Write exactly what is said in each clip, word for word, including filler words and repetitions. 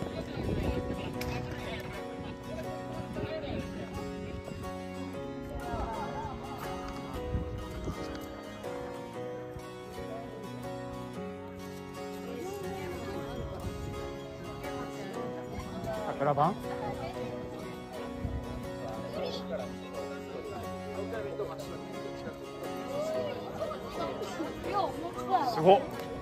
桜版すごっ。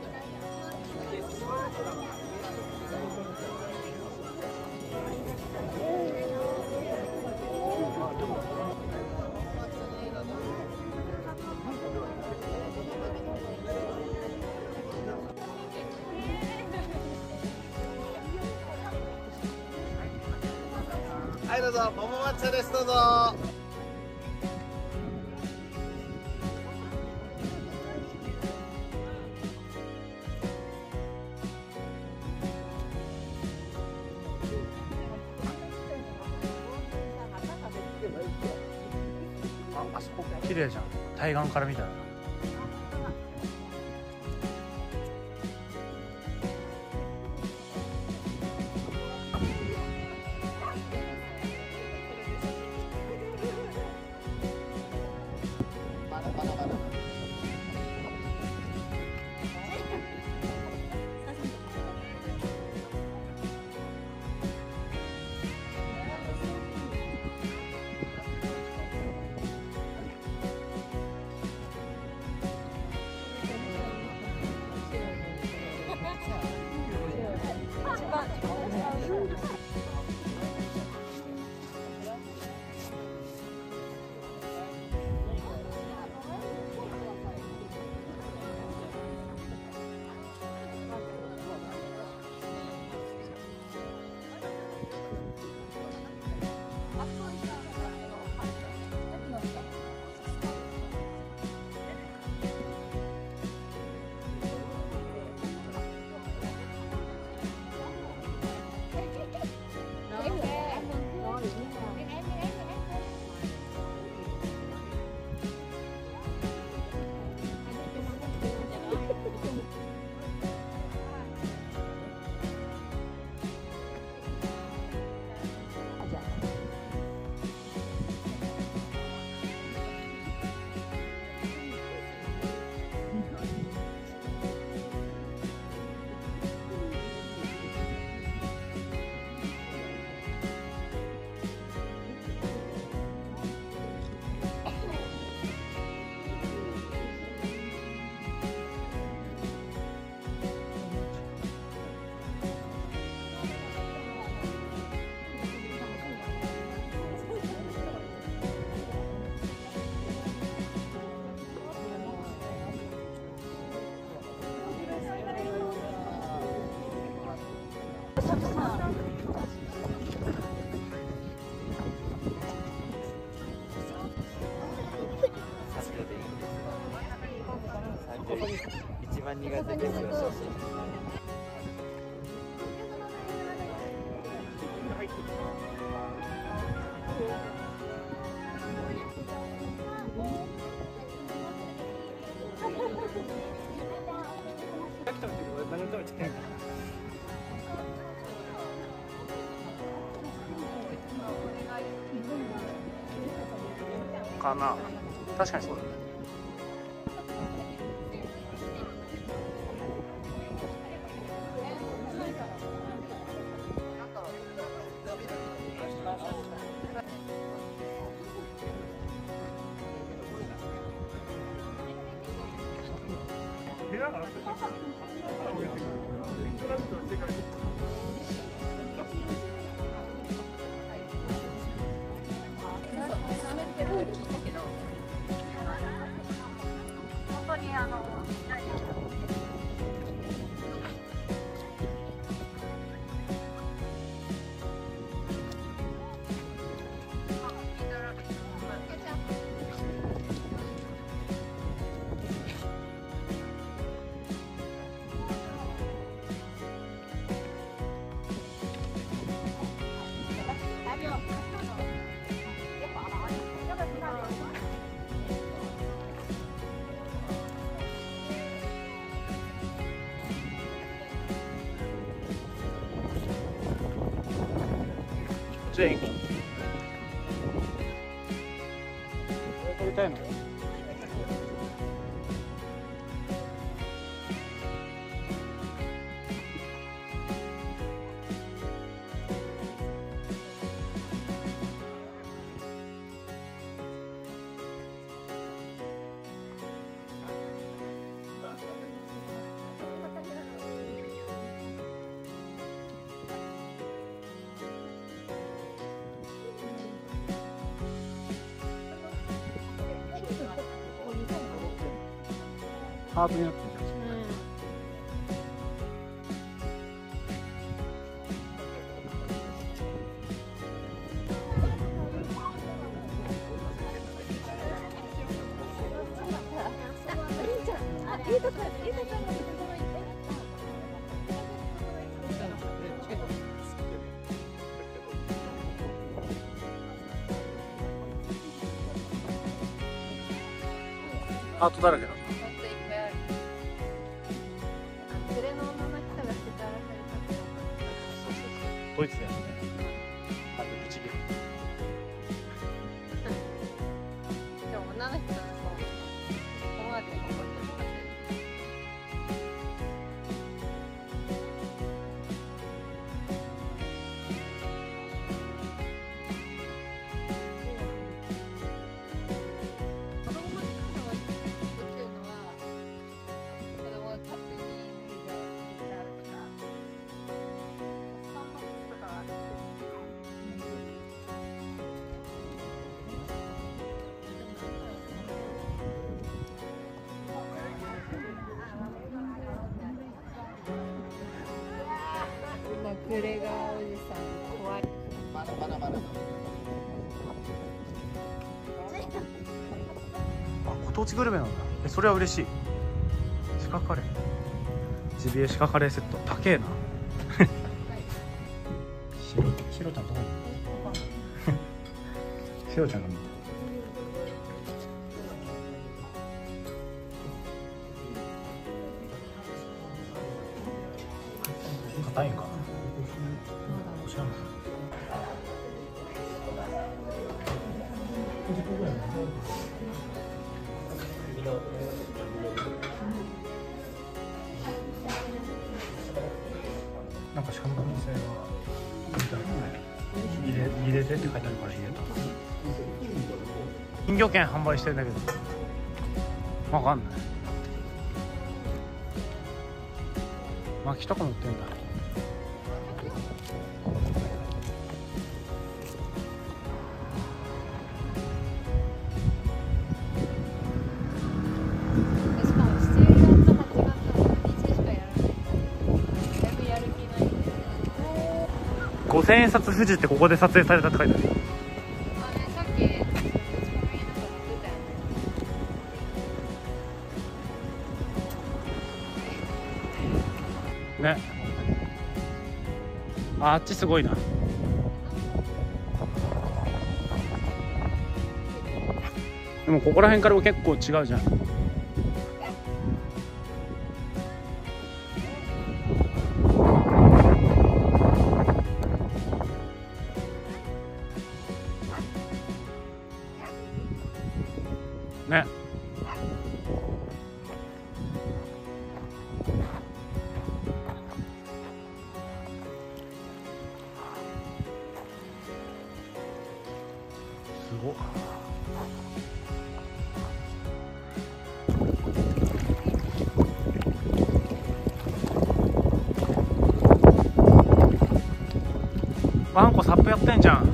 はい、どうぞ、桃抹茶です、どうぞ。 あ、あそこ綺麗じゃん。対岸から見たら。 一番苦手ですよ、写真。 かな。確かにそうだね。 本当にあのちでいいか。これ撮りたいの。ハートになってるんですよ。ハートだらけだ。ドイツだよね。あとブチギレ。 でも女の人のそう、ここまで残ってる。子供の力はできるのは、子供が勝手に無理でやるとか、そんなこととかはある。隠れ家おじさん怖い。 まだまだまだ。 あ、ご当地グルメなんだ。え、それは嬉しい。鹿カレー。ジビエ鹿カレーセット、高えな。しろ、しろちゃんどこ？しろちゃんが見て。硬いんかな。知らない。なんかしかも店はみたいなね。入れ入れてって書いてあるから入れた。金魚券販売してるんだけど。わかんない。薪とか持ってんだ。 しかもしちがつはちがつの土日しかやらない。だいぶやる気ないんで。 五千円札富士ってここで撮影されたって書いてある。 あね、さっき口コミなんか載ってたよね。 ね。あ、あっちすごいな。でもここら辺からも結構違うじゃん。ね。すごっ。ワンコサップやってんじゃん。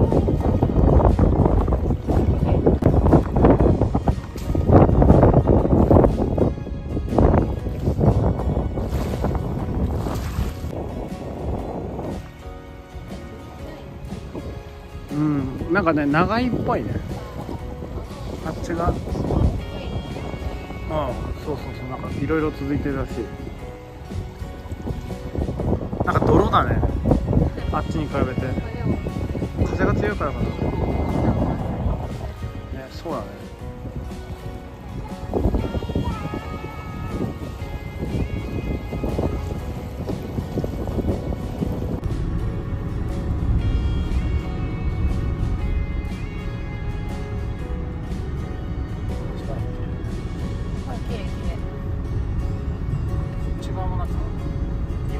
うん、なんかね、長いっぽいね。あっちが。ああ、そうそうそう、なんかいろいろ続いてるらしい。なんか泥だね。あっちに比べて。風が強いからかな。ね、そうだね。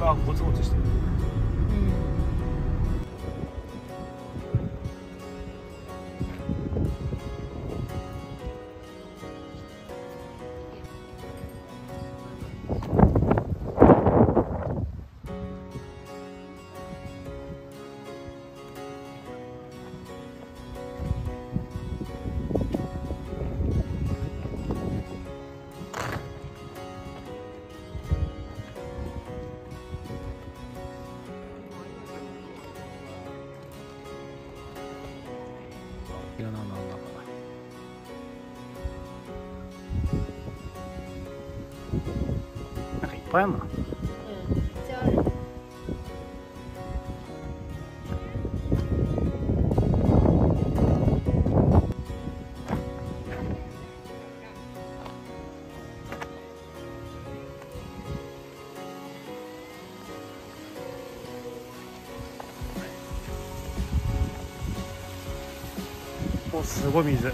がゴツゴツしてる。いやな、なんだかなんかいっぱいあんな。 うん、めっちゃある。 お、すごい水。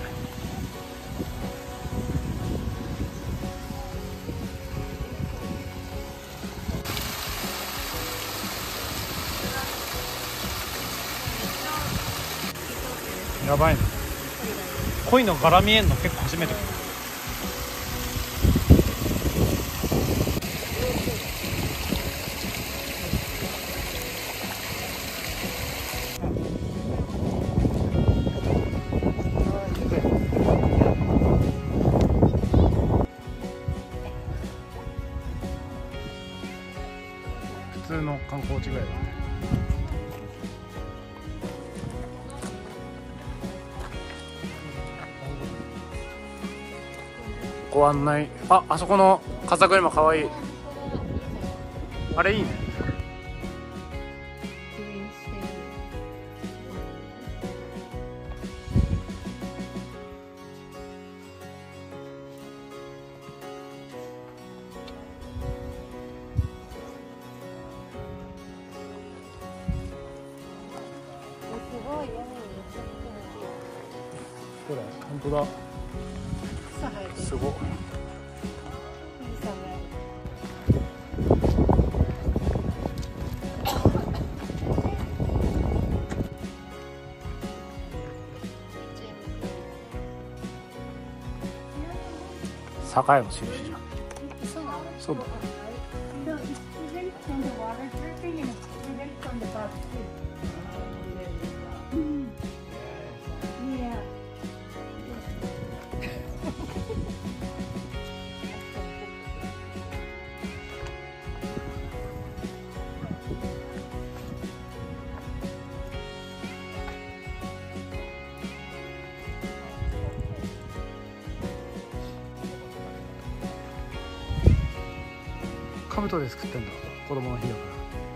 やばいね。濃いの柄見えんの結構初めて。普通の観光地ぐらいだね。ご案内、あ、あそこの風車かわいい。あれいいね。これ本当だ。すごい。栄の印じゃん。 そうなの？ そうだ。兜で作ってんだ。子供の日だから。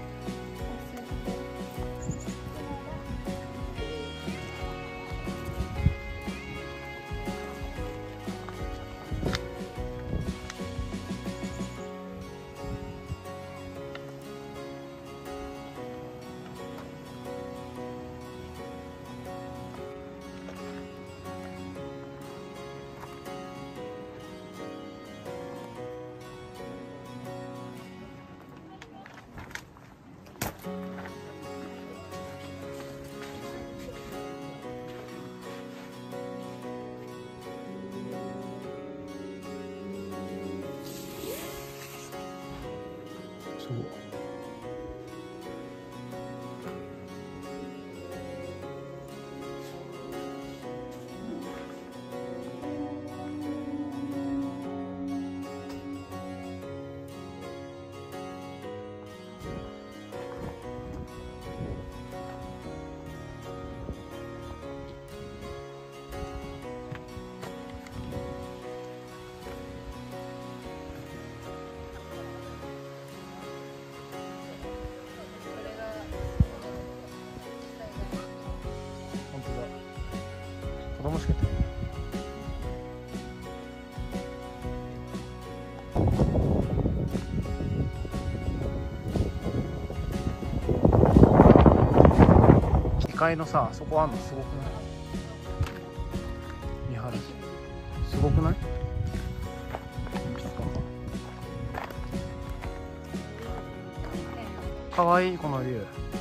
そう。子供しかやってない。機械のさ、そこあんのすごくない？見晴らしすごくない？鉛筆とかかわいいこの竜。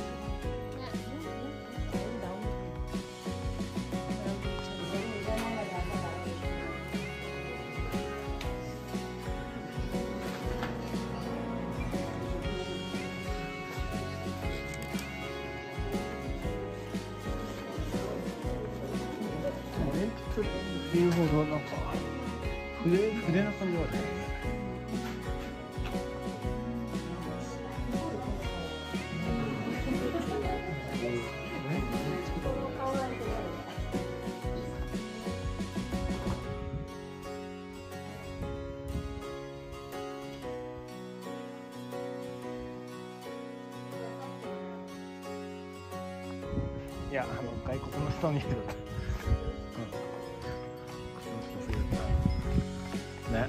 鉛筆っていうほどなんか筆筆な感じがあるね。いや、あの外国の人に言うと、うん、ね。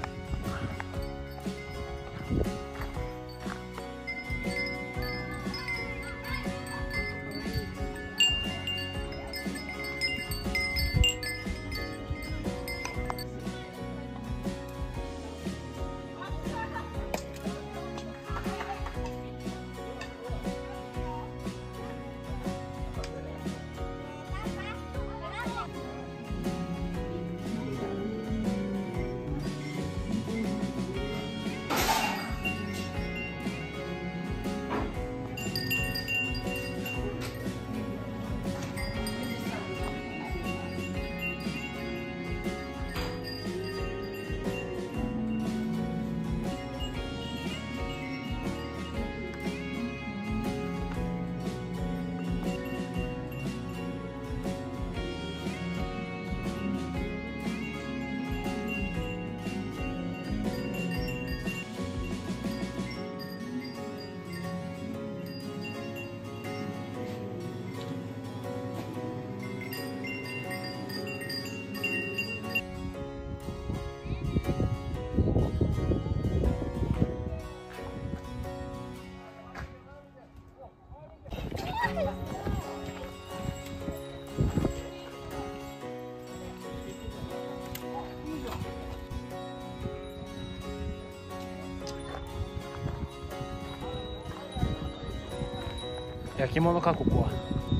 焼き物かここ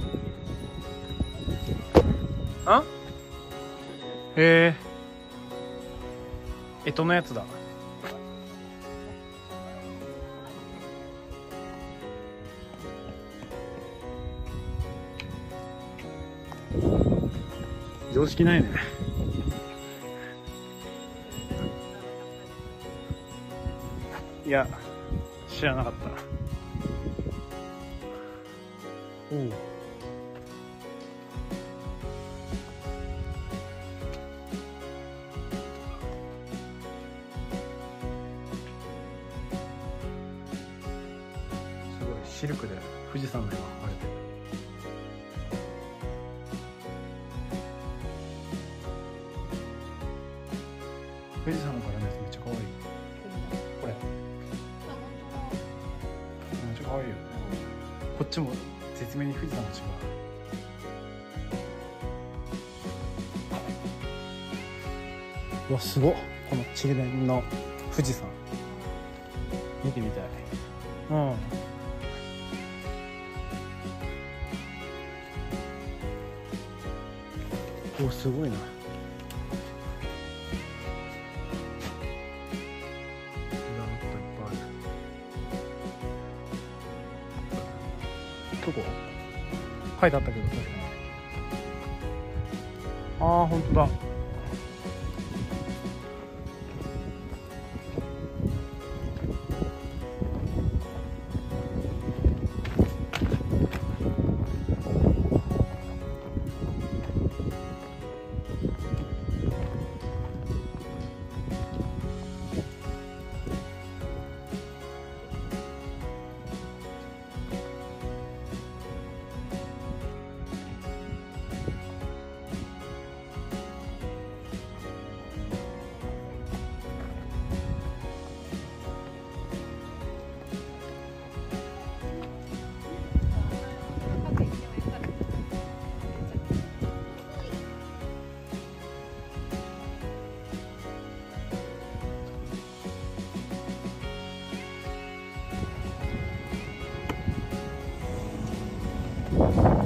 は。あ？へえ。干支のやつだ。常識ないね。いや、知らなかった。おう。すごいシルクで富士山の絵が描かれてる。富士山の柄のやつめっちゃ可愛い。これめっちゃ可愛いよね。こっちも絶妙に富士山が違う。うわ、すごっ。このちりめんの富士山見てみたい。うん。お、すごいな。どこ？書いてあったけど確かに。ああ、本当だ。 す。